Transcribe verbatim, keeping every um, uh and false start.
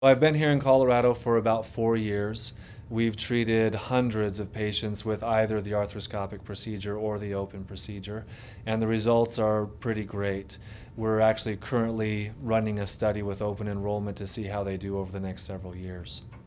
I've been here in Colorado for about four years. We've treated hundreds of patients with either the arthroscopic procedure or the open procedure, and the results are pretty great. We're actually currently running a study with open enrollment to see how they do over the next several years.